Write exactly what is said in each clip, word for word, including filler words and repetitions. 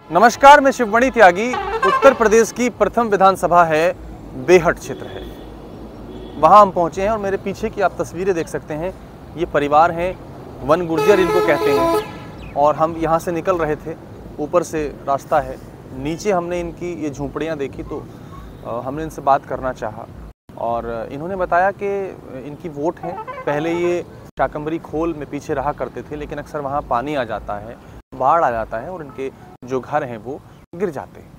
नमस्कार, मैं शिवमणि त्यागी। उत्तर प्रदेश की प्रथम विधानसभा है बेहट क्षेत्र है, वहाँ हम पहुँचे हैं और मेरे पीछे की आप तस्वीरें देख सकते हैं। ये परिवार हैं, वन गुर्जर इनको कहते हैं। और हम यहाँ से निकल रहे थे, ऊपर से रास्ता है, नीचे हमने इनकी ये झूंपड़ियाँ देखी तो हमने इनसे बात करना चाहा और इन्होंने बताया कि इनकी वोट है। पहले ये शाकंभरी खोल में पीछे रहा करते थे, लेकिन अक्सर वहाँ पानी आ जाता है, बाढ़ आ जाता है और इनके जो घर हैं वो गिर जाते हैं।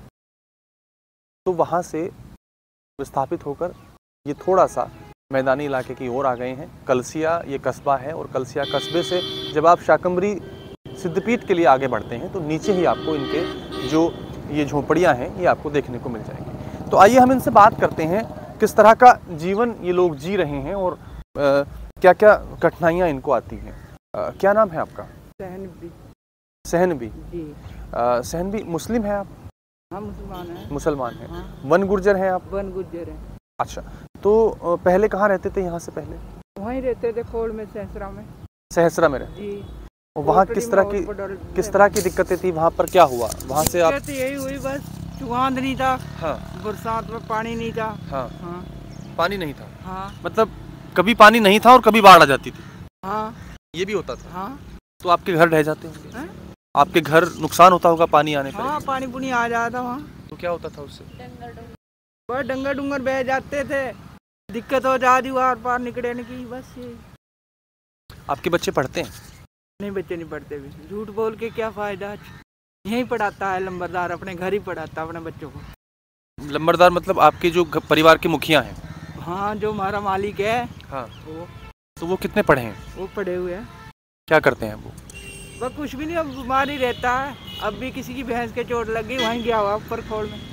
तो वहाँ से विस्थापित होकर ये थोड़ा सा मैदानी इलाके की ओर आ गए हैं। कलसिया ये कस्बा है और कलसिया कस्बे से जब आप शाकंभरी सिद्धपीठ के लिए आगे बढ़ते हैं तो नीचे ही आपको इनके जो ये झोंपड़ियाँ हैं ये आपको देखने को मिल जाएंगी। तो आइए हम इनसे बात करते हैं, किस तरह का जीवन ये लोग जी रहे हैं और आ, क्या क्या कठिनाइयाँ इनको आती हैं। आ, क्या नाम है आपका? सहनबी। सहनबी जी। आ, सहनबी मुस्लिम है आप? हाँ, मुसलमान हैं। मुसलमान हैं। हाँ। वन गुर्जर हैं आप? वन गुर्जर हैं। अच्छा, तो पहले कहाँ रहते थे? यहाँ से पहले वहीं रहते थे, खोड़ में, सहसरा में। सहसरा में रहते? जी। और वहाँ किस तरह की किस तरह की दिक्कतें थी? वहाँ पर क्या हुआ? वहाँ से आप? यही हुई बस, चुगांद नहीं था। हाँ। बरसात में पानी नहीं था। हाँ। हाँ। पानी नहीं था। हाँ। मतलब कभी पानी नहीं था और कभी बाढ़ आ जाती थी? हाँ। ये भी होता था? हाँ। तो आपके घर ढह जाते होंगे? आपके घर नुकसान होता होगा पानी आने पर? हाँ, पानी पुनी आ जाता वहाँ। तो क्या होता था उससे? बस डंगर डुंगर बह जाते थे, दिक्कत हो जाती आर पार निकलने की। बस ये। आपके बच्चे पढ़ते हैं? नहीं, बच्चे नहीं पढ़ते भी। झूठ बोल के क्या फायदा। यहीं पढ़ाता है लंबरदार, अपने घर ही पढ़ाता अपने बच्चों को। लंबरदार मतलब आपके जो परिवार के मुखिया हैं? हाँ, जो हमारा मालिक है। हाँ। वो तो वो कितने पढ़े हैं? वो पढ़े हुए हैं। क्या करते हैं वो? वह कुछ भी नहीं, अब बीमार ही रहता है। अब भी किसी की भैंस के चोट लग गई, वहीं गया हुआ ऊपर खोड़ में।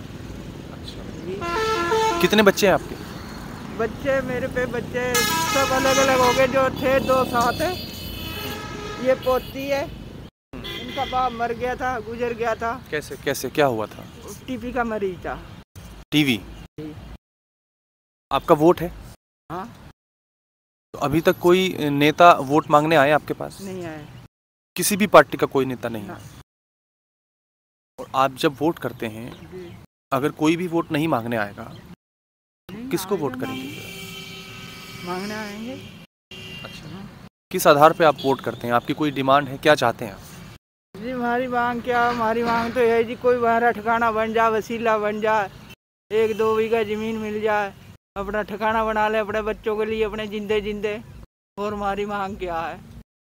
अच्छा। कितने बच्चे हैं आपके? बच्चे मेरे पे बच्चे सब अलग अलग हो गए। जो थे दो साथ है, ये पोती है, इनका बाप मर गया था, गुजर गया था। कैसे कैसे क्या हुआ था? टीबी का मरीज था। टीबी? आपका वोट है? हाँ। तो अभी तक कोई नेता वोट मांगने आए आपके पास? नहीं आए। किसी भी पार्टी का कोई नेता नहीं? ना। और आप जब वोट करते हैं, अगर कोई भी वोट नहीं मांगने आएगा, किसको वोट करेंगे? मांगने आएंगे। अच्छा। किस आधार पे आप वोट करते हैं? आपकी कोई डिमांड है? क्या चाहते हैं आप? जी, हमारी मांग क्या, हमारी मांग तो है जी, कोई हमारा ठिकाना बन जाए, वसीला बन जाए, एक दो बीघा जमीन मिल जाए, अपना ठिकाना बना ले अपने बच्चों के लिए, अपने जिंदे जिंदे। और हमारी मांग क्या है?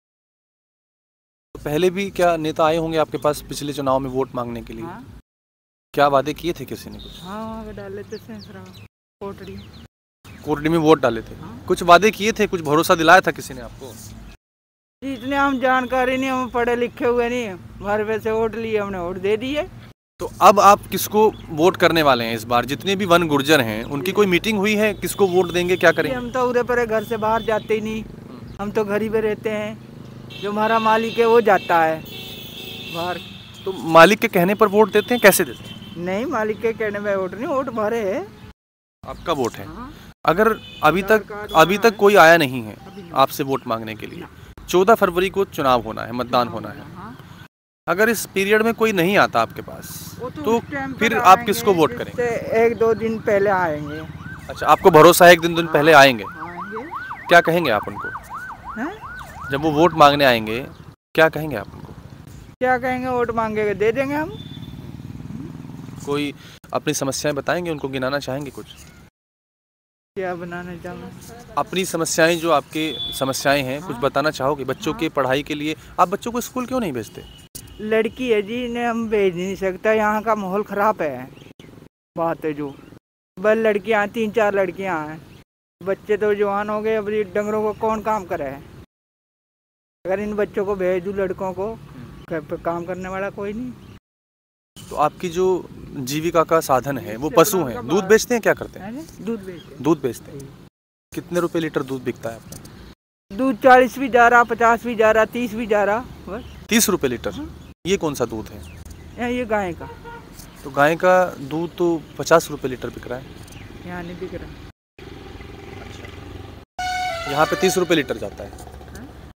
तो पहले भी क्या नेता आए होंगे आपके पास पिछले चुनाव में वोट मांगने के लिए? हाँ? क्या वादे किए थे किसी ने कुछ? हाँ, वहाँ पे डाले थे सेंसरा कोटड़ी। कोटड़ी में वोट डाले थे? हाँ? कुछ वादे किए थे, कुछ भरोसा दिलाया था किसी ने आपको? इतने हम जानकारी नहीं, हम पढ़े लिखे हुए नहीं, हमारे पैसे वोट लिए, हमने वोट दे दिए। तो अब आप किसको वोट करने वाले हैं इस बार? जितने भी वन गुर्जर हैं उनकी कोई मीटिंग हुई है? किसको वोट देंगे, क्या करेंगे? हम तो उरे परे घर से बाहर जाते ही नहीं, हम तो घर ही पे रहते हैं। जो हमारा मालिक है वो जाता है बाहर। तो मालिक के कहने पर वोट देते हैं? कैसे देते हैं? नहीं, मालिक के कहने में वोट नहीं, वोट भरे है। आपका वोट है? हाँ। अगर अभी तक अभी तक कोई आया नहीं है आपसे वोट मांगने के लिए, चौदह फरवरी को चुनाव होना है, मतदान होना है, अगर इस पीरियड में कोई नहीं आता आपके पास तो, तो फिर आप किसको वोट करेंगे? एक दो दिन पहले आएंगे। अच्छा, आपको भरोसा है एक दिन दिन पहले आएंगे? आएंगे। क्या कहेंगे आप उनको? है? जब वो वोट मांगने आएंगे क्या कहेंगे आप उनको? क्या कहेंगे? वोट मांगेंगे, दे देंगे हम। कोई अपनी समस्याएं बताएंगे, उनको गिनाना चाहेंगे कुछ? क्या बनाना चाहेंगे? अपनी समस्याएं, जो आपके समस्याएं हैं, कुछ बताना चाहोगे? बच्चों के पढ़ाई के लिए आप बच्चों को स्कूल क्यों नहीं भेजते? लड़की है जी, इन्हें हम भेज नहीं सकता, यहाँ का माहौल खराब है। बात है जो, बस लड़कियाँ, तीन चार लड़कियाँ हैं, बच्चे तो जवान हो गए, अभी डंगरों को कौन काम करे? अगर इन बच्चों को भेज दूँ, लड़कों को, काम करने वाला कोई नहीं। तो आपकी जो जीविका का साधन है वो पशु हैं, दूध बेचते हैं? क्या करते हैं? दूध बेचते हैं। दूध बेचते हैं। कितने रुपए लीटर दूध बिकता है आपका? दूध चालीस भी जा रहा, पचास भी जा रहा, तीस भी जा रहा। बस तीस रुपए लीटर? ये कौन सा दूध है? ये गाय का। तो गाय का दूध तो पचास रुपए लीटर बिक रहा है। यहाँ नहीं बिक रहा। अच्छा, यहाँ पे तीस रुपए लीटर जाता है।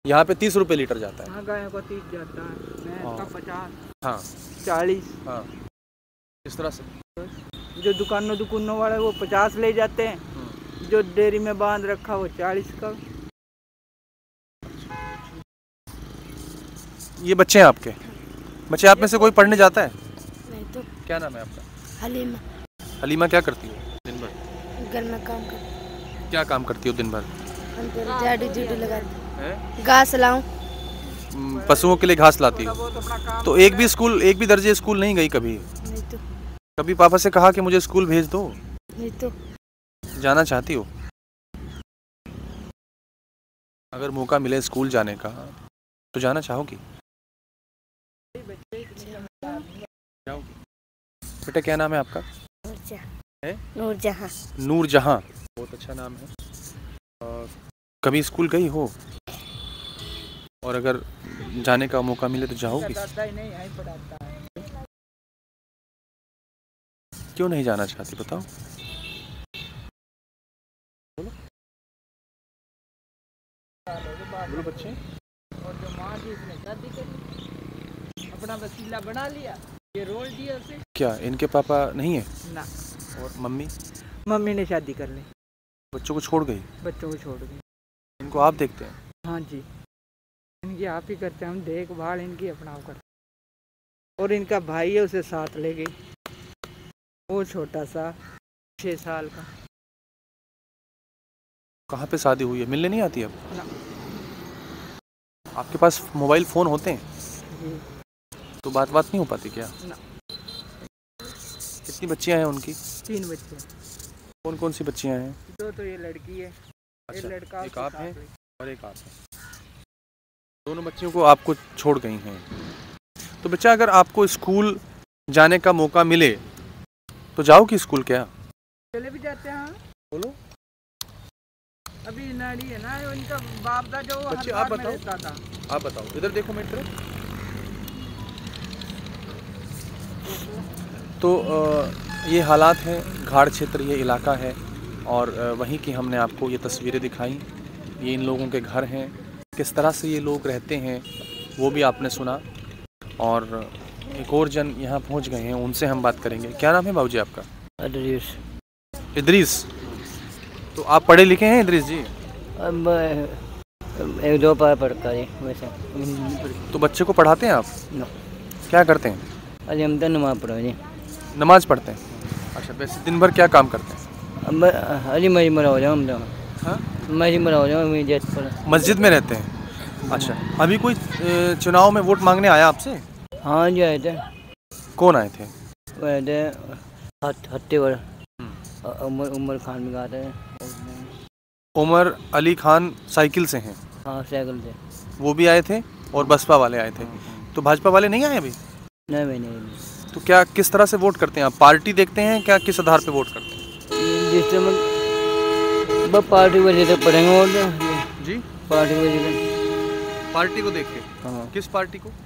यहाँ पे तीस रुपए लीटर जाता है। हाँ गायों को तीस जाता है, भैंस का पचास, हाँ चालीस। हाँ, इस तरह से जो दुकानों दुकानों वाले वो पचास ले जाते हैं, जो डेयरी में बांध रखा वो चालीस का। ये बच्चे हैं आपके? बच्चे आप में से कोई पढ़ने जाता है? नहीं तो। क्या नाम है आपका? हलीमा। हलीमा, क्या करती हो दिन भर? घर में काम करती। क्या काम करती हो दिन भर? हम तो झाड़ू झूठू लगाती, हैं? घास लाऊं। हम्म, पशुओं के लिए घास लाती हो। तो एक भी स्कूल, एक भी दर्जे स्कूल नहीं गई कभी? नहीं तो। कभी पापा से कहा कि मुझे स्कूल भेज दो? नहीं तो। जाना चाहती हो? अगर मौका मिले स्कूल जाने का तो जाना चाहोगी? जाओगी? बेटा क्या नाम है आपका? नूरजहां। नूरजहां। नूरजहां, बहुत अच्छा नाम है। और कभी स्कूल गई हो? और अगर जाने का मौका मिले तो जाओगी? क्यों नहीं जाना चाहती बताओ? बोलो बोलो बच्चे। और जो माँ थी उसने शादी कर ली, अपना वसीला बना लिया, ये रोल दिया उसे। क्या इनके पापा नहीं है? ना। और मम्मी? मम्मी ने शादी कर ली, बच्चों को छोड़ गई? बच्चों को छोड़ गई। इनको आप देखते हैं? हाँ जी, इनकी आप ही करते हैं, हम देखभाल इनकी अपना करते। और इनका भाई है, उसे साथ ले गई, वो छोटा सा छः साल का। कहाँ पे शादी हुई है? मिलने नहीं आती अब? ना। आपके पास मोबाइल फ़ोन होते हैं जी। तो बात बात नहीं हो पाती क्या? ना। कितनी बच्चियां हैं उनकी? तीन बच्चे। कौन कौन सी बच्चियां हैं? दो तो ये लड़की है, अच्छा, एक लड़का, एक आप हैं है। और एक आप हैं। दोनों बच्चियों को आपको छोड़ गई हैं। तो बच्चा अगर आपको स्कूल जाने का मौका मिले तो जाओगी स्कूल क्या? चले भी जाते हैं। बोलो। अभी नारी है ना, उनका बाप था जो बच्चे हर आप बार में बताओ, रहता था। आप बताओ, इधर देखो मेरी तरफ। तो अ, ये हालात हैं, घाड़ क्षेत्र ये इलाका है और अ, वहीं की हमने आपको ये तस्वीरें दिखाई। ये इन लोगों के घर हैं, किस तरह से ये लोग रहते हैं वो भी आपने सुना। और एक और जन यहाँ पहुँच गए हैं, उनसे हम बात करेंगे। क्या नाम है बाबूजी आपका? इदरीस। इदरीस, तो आप पढ़े लिखे हैं इदरीस जी? अब एक दो पार पढ़ता है वैसे। तो बच्चे को पढ़ाते हैं आप? नो। क्या करते हैं? अरे हम तो नमाज पढ़ो जी। नमाज पढ़ते हैं? अच्छा, वैसे दिन भर क्या काम करते हैं? अब अरे मरी मरा हो जाओ हम तो। हाँ, मरी मरा हो जाओ मस्जिद पर। मस्जिद में रहते हैं? अच्छा, अभी कोई अ, चुनाव में वोट मांगने आया आपसे? हाँ जी आए थे। कौन आए थे? वो आए थे हत हत्ते पर उमर उमर खान भी गाते हैं। उमर अली खान साइकिल से हैं? हाँ साइकिल से। वो भी आए थे और बसपा वाले आए थे। तो भाजपा वाले नहीं आए अभी? नहीं नहीं नहीं। तो क्या किस तरह से वोट करते हैं आप? पार्टी देखते हैं क्या, किस आधार पे वोट करते हैं? जिस समय बस पार्टी वजह से पढ़ेंगे वोट जी, पार्टी वजह से। पार्टी को देख के? हाँ, किस पार्टी को?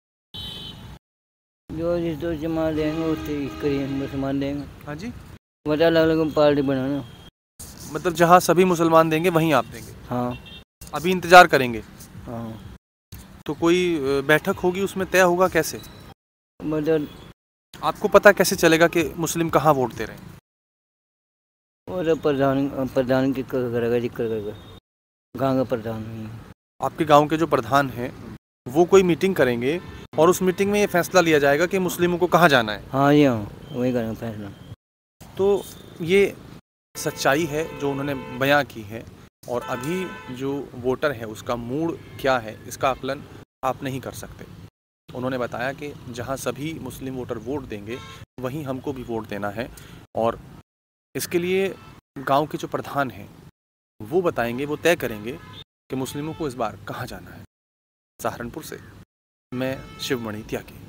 जो जिस दो जमा देंगे उससे करिए मुसलमान देंगे। हाँ जी, मतलब अलग अलग पार्टी बनाना। मतलब जहाँ सभी मुसलमान देंगे वहीं आप देंगे? हाँ अभी इंतजार करेंगे? हाँ। तो कोई अ, बैठक होगी, उसमें तय होगा कैसे? मतलब आपको पता कैसे चलेगा कि मुस्लिम कहाँ वोट दे रहे हैं? और प्रधान प्रधान की करेगा जिक्र करेगा, गाँव का प्रधान। आपके गांव के जो प्रधान हैं वो कोई मीटिंग करेंगे और उस मीटिंग में ये फैसला लिया जाएगा कि मुस्लिमों को कहाँ जाना है? हाँ जी हाँ, वही करेंगे फैसला। तो ये सच्चाई है जो उन्होंने बयां की है। और अभी जो वोटर है उसका मूड क्या है इसका आकलन आप नहीं कर सकते। उन्होंने बताया कि जहां सभी मुस्लिम वोटर वोट देंगे वहीं हमको भी वोट देना है और इसके लिए गांव के जो प्रधान हैं वो बताएंगे, वो तय करेंगे कि मुस्लिमों को इस बार कहाँ जाना है। सहारनपुर से मैं शिवमणि त्यागी।